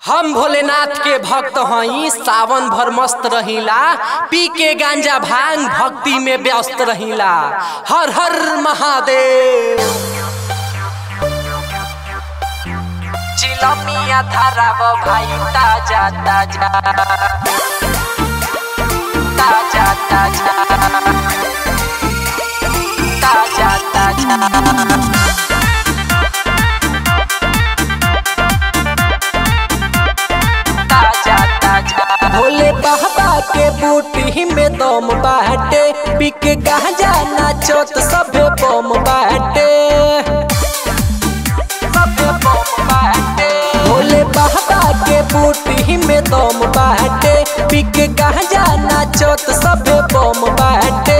हम भोलेनाथ के भक्त हई, सावन भर मस्त रहिला, पी के गांजा भांग भक्ति में व्यस्त रहिला। हर हर महादेव। चिलमिया धराव भाई ताजा ताजा ताजा ताजा ताजा ताजा। भोले बाबा के बूटी में दम बाटे, पी के गांजा नाचत सभे बम बाटे, सभे बम बाटे। भोले बाबा के बूटी में दम बाटे, पी के गांजा नाचत सभे बम बाटे,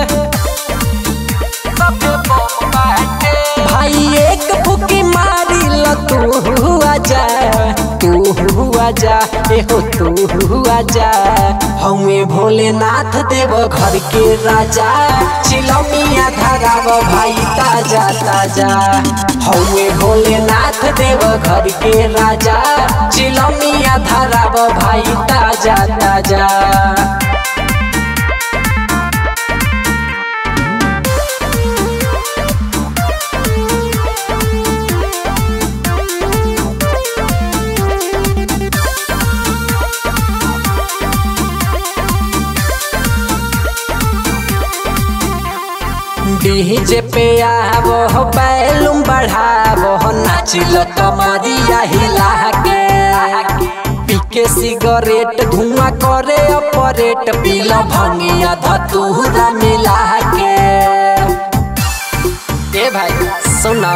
सभे बम बाटे। भाई एक फुकी मारी ल तू आजा, तू आजा, एहो तू आजा। हमें भोलेनाथ देव घर के राजा, चिलमिया धराव भाई ताजा ताजा। हमें भोलेनाथ देव घर के राजा, चिलमिया धराव भाई ताजा ताजा। डीजे पे आवो बैलूम बढ़ावो, नाचिलो कमरिया हिला के, पीके सिगरेट धुआं करे ऑपरेट, पीलो भंगिया धतूरा मिला के। ए भाई सुना,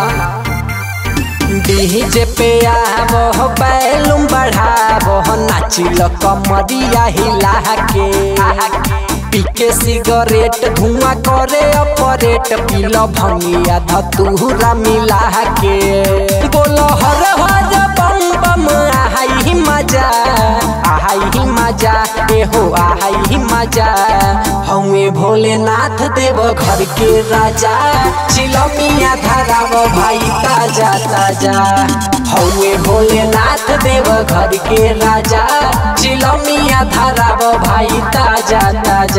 डीजे पे आवो बैलूम बढ़ावो, नाचिलो कमरिया हिला के, पीके सिगरेट धुआं करे ऑपरेट, पीलो भंगिया धतूरा मिला के। बोलो हर हर बम बम, आहाई मजा, आहाई मजा, एहो आहाई मजा। हमें भोलेनाथ देव घर के राजा, चिलमिया धराव भाई ताजा ताजा। हमें भोलेनाथ देव घर के राजा, चिलमिया धराव भाई ताजा ताजा।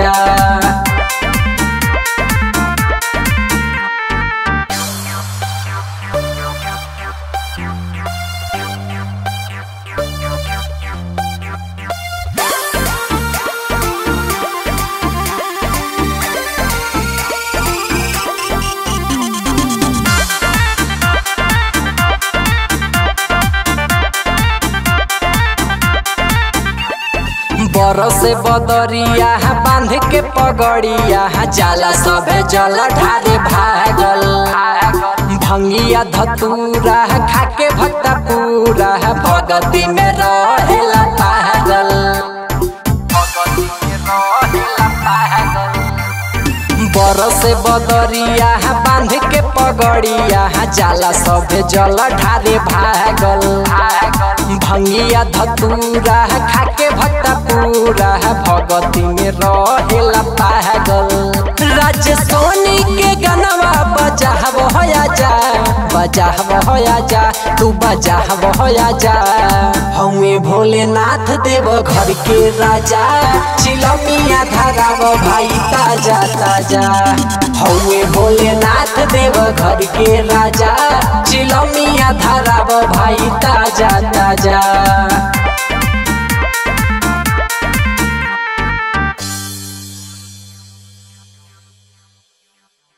बरसे बदरिया बांध के पगड़िया, जाला सभे जल ढारे भागल, भंगिया धतूरा खाके भक्ता पूरा, भगती में रहेला पागल, भगती में रहेला पागल। बरसे बदरिया बांध के पगड़िया, जाला सभे जल ढारे भागल, भंगिया धतूरा खाके भक्ता पूरा, भगती में रहेला पागल। राज सोनी के गनवा बजाव होया जा, बजाव होया जा, तू बजाव होया जा। हमें भोलेनाथ देव घर के राजा, चिलमिया धराव भाई ताजा ताजा। हमें भोलेनाथ देव घर के राजा, चिलमिया धराव भाई ताजा ताजा।